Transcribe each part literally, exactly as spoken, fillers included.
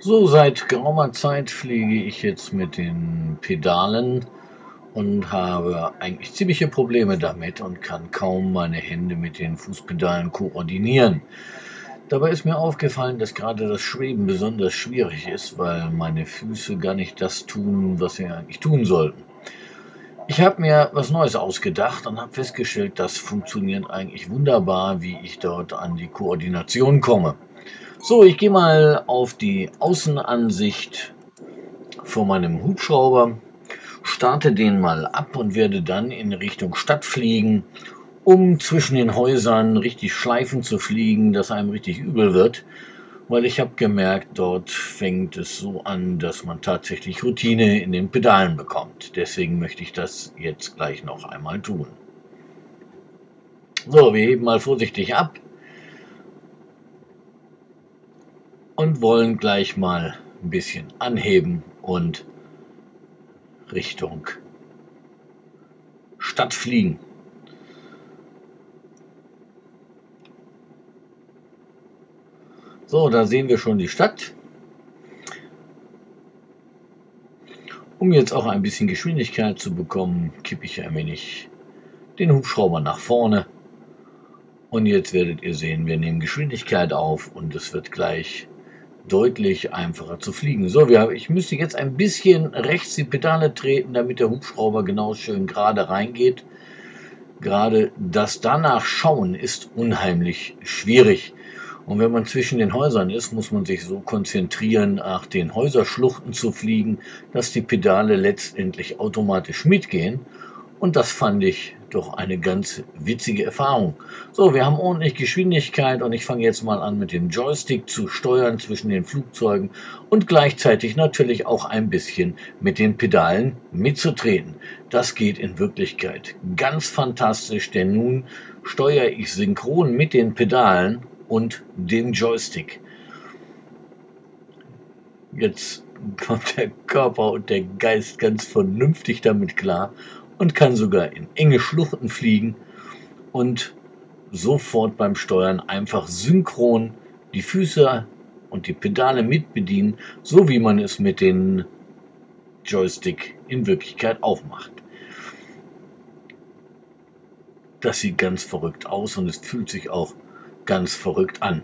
So, seit geraumer Zeit fliege ich jetzt mit den Pedalen und habe eigentlich ziemliche Probleme damit und kann kaum meine Hände mit den Fußpedalen koordinieren. Dabei ist mir aufgefallen, dass gerade das Schweben besonders schwierig ist, weil meine Füße gar nicht das tun, was sie eigentlich tun sollten. Ich habe mir was Neues ausgedacht und habe festgestellt, das funktioniert eigentlich wunderbar, wie ich dort an die Koordination komme. So, ich gehe mal auf die Außenansicht vor meinem Hubschrauber, starte den mal ab und werde dann in Richtung Stadt fliegen, um zwischen den Häusern richtig schleifen zu fliegen, dass einem richtig übel wird, weil ich habe gemerkt, dort fängt es so an, dass man tatsächlich Routine in den Pedalen bekommt. Deswegen möchte ich das jetzt gleich noch einmal tun. So, wir heben mal vorsichtig ab und wollen gleich mal ein bisschen anheben und Richtung Stadt fliegen. So, da sehen wir schon die Stadt. Um jetzt auch ein bisschen Geschwindigkeit zu bekommen, kippe ich ein wenig den Hubschrauber nach vorne. Und jetzt werdet ihr sehen, wir nehmen Geschwindigkeit auf und es wird gleich deutlich einfacher zu fliegen. So, wir, ich müsste jetzt ein bisschen rechts die Pedale treten, damit der Hubschrauber genau schön gerade reingeht. Gerade das danach schauen ist unheimlich schwierig. Und wenn man zwischen den Häusern ist, muss man sich so konzentrieren, nach den Häuserschluchten zu fliegen, dass die Pedale letztendlich automatisch mitgehen. Und das fand ich doch eine ganz witzige Erfahrung. So, wir haben ordentlich Geschwindigkeit und ich fange jetzt mal an mit dem Joystick zu steuern zwischen den Flugzeugen und gleichzeitig natürlich auch ein bisschen mit den Pedalen mitzutreten. Das geht in Wirklichkeit ganz fantastisch, denn nun steuere ich synchron mit den Pedalen und dem Joystick. Jetzt kommt der Körper und der Geist ganz vernünftig damit klar und kann sogar in enge Schluchten fliegen und sofort beim Steuern einfach synchron die Füße und die Pedale mitbedienen, so wie man es mit den Joystick in Wirklichkeit auch macht. Das sieht ganz verrückt aus und es fühlt sich auch ganz verrückt an.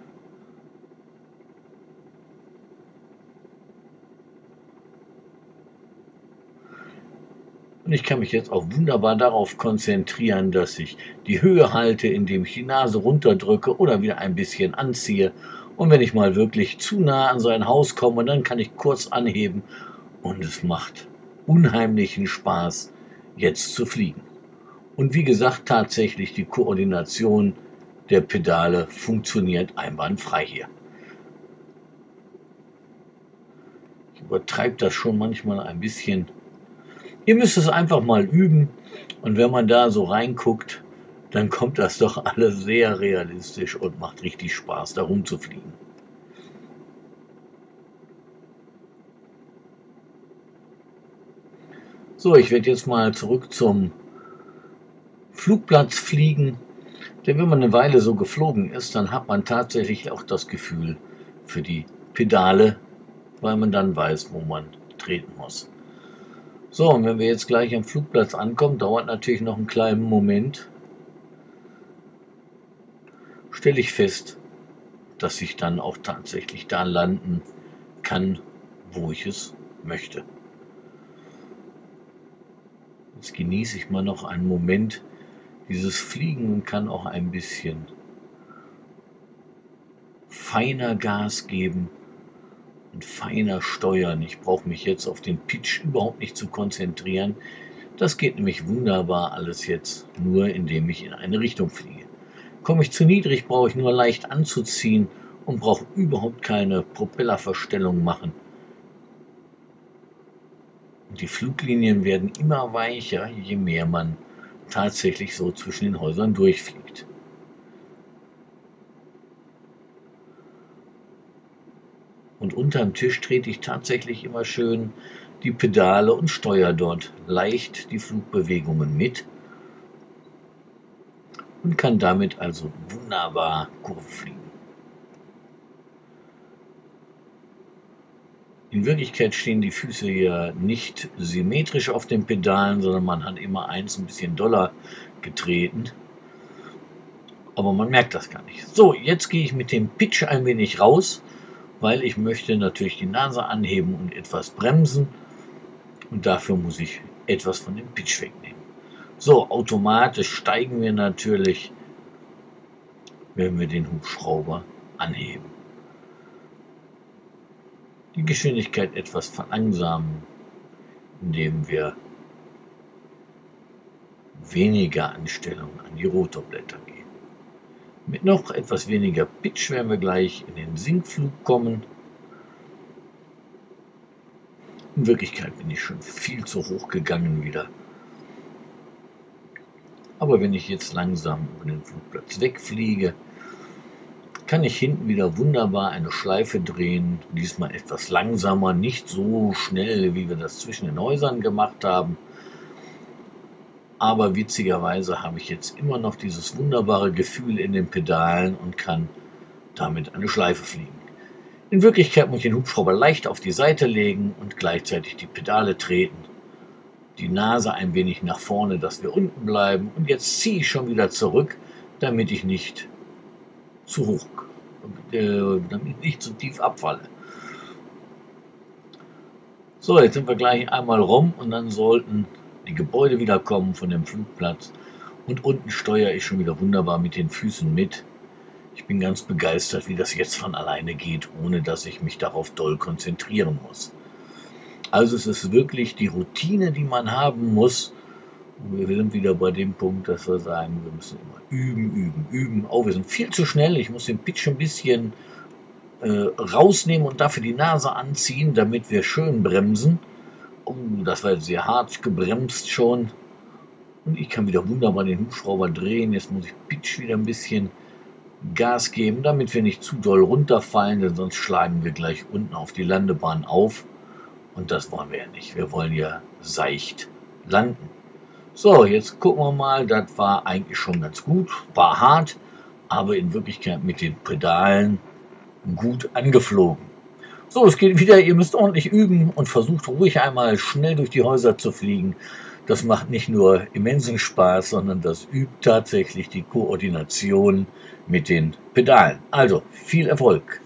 Und ich kann mich jetzt auch wunderbar darauf konzentrieren, dass ich die Höhe halte, indem ich die Nase runterdrücke oder wieder ein bisschen anziehe. Und wenn ich mal wirklich zu nah an so ein Haus komme, dann kann ich kurz anheben. Und es macht unheimlichen Spaß, jetzt zu fliegen. Und wie gesagt, tatsächlich die Koordination der Pedale funktioniert einwandfrei hier. Ich übertreibe das schon manchmal ein bisschen. Ihr müsst es einfach mal üben und wenn man da so reinguckt, dann kommt das doch alles sehr realistisch und macht richtig Spaß, da rumzufliegen. So, ich werde jetzt mal zurück zum Flugplatz fliegen, denn wenn man eine Weile so geflogen ist, dann hat man tatsächlich auch das Gefühl für die Pedale, weil man dann weiß, wo man treten muss. So, und wenn wir jetzt gleich am Flugplatz ankommen, dauert natürlich noch einen kleinen Moment, stelle ich fest, dass ich dann auch tatsächlich da landen kann, wo ich es möchte. Jetzt genieße ich mal noch einen Moment dieses Fliegen und kann auch ein bisschen feiner Gas geben und feiner steuern. Ich brauche mich jetzt auf den Pitch überhaupt nicht zu konzentrieren. Das geht nämlich wunderbar alles jetzt nur, indem ich in eine Richtung fliege. Komme ich zu niedrig, brauche ich nur leicht anzuziehen und brauche überhaupt keine Propellerverstellung machen. Und die Fluglinien werden immer weicher, je mehr man tatsächlich so zwischen den Häusern durchfliegt. Und unterm Tisch trete ich tatsächlich immer schön die Pedale und steuere dort leicht die Flugbewegungen mit und kann damit also wunderbar Kurven fliegen. In Wirklichkeit stehen die Füße ja nicht symmetrisch auf den Pedalen, sondern man hat immer eins ein bisschen doller getreten. Aber man merkt das gar nicht. So, jetzt gehe ich mit dem Pitch ein wenig raus, weil ich möchte natürlich die Nase anheben und etwas bremsen. Und dafür muss ich etwas von dem Pitch wegnehmen. So, automatisch steigen wir natürlich, wenn wir den Hubschrauber anheben. Die Geschwindigkeit etwas verlangsamen, indem wir weniger Anstellung an die Rotorblätter geben. Mit noch etwas weniger Pitch werden wir gleich in den Sinkflug kommen. In Wirklichkeit bin ich schon viel zu hoch gegangen wieder. Aber wenn ich jetzt langsam über den Flugplatz wegfliege, kann ich hinten wieder wunderbar eine Schleife drehen. Diesmal etwas langsamer, nicht so schnell, wie wir das zwischen den Häusern gemacht haben. Aber witzigerweise habe ich jetzt immer noch dieses wunderbare Gefühl in den Pedalen und kann damit eine Schleife fliegen. In Wirklichkeit muss ich den Hubschrauber leicht auf die Seite legen und gleichzeitig die Pedale treten. Die Nase ein wenig nach vorne, dass wir unten bleiben. Und jetzt ziehe ich schon wieder zurück, damit ich nicht zu hoch, äh, damit ich nicht zu tief abfalle. So, jetzt sind wir gleich einmal rum und dann sollten die Gebäude wieder kommen von dem Flugplatz. Und unten steuere ich schon wieder wunderbar mit den Füßen mit. Ich bin ganz begeistert, wie das jetzt von alleine geht, ohne dass ich mich darauf doll konzentrieren muss. Also es ist wirklich die Routine, die man haben muss. Und wir sind wieder bei dem Punkt, dass wir sagen, wir müssen immer üben, üben, üben. Oh, wir sind viel zu schnell. Ich muss den Pitch ein bisschen äh, rausnehmen und dafür die Nase anziehen, damit wir schön bremsen. Oh, das war jetzt sehr hart gebremst schon. Und ich kann wieder wunderbar den Hubschrauber drehen. Jetzt muss ich Pitch wieder ein bisschen Gas geben, damit wir nicht zu doll runterfallen, denn sonst schlagen wir gleich unten auf die Landebahn auf. Und das wollen wir ja nicht. Wir wollen ja seicht landen. So, jetzt gucken wir mal. Das war eigentlich schon ganz gut. War hart, aber in Wirklichkeit mit den Pedalen gut angeflogen. So, es geht wieder. Ihr müsst ordentlich üben und versucht ruhig einmal schnell durch die Häuser zu fliegen. Das macht nicht nur immensen Spaß, sondern das übt tatsächlich die Koordination mit den Pedalen. Also, viel Erfolg!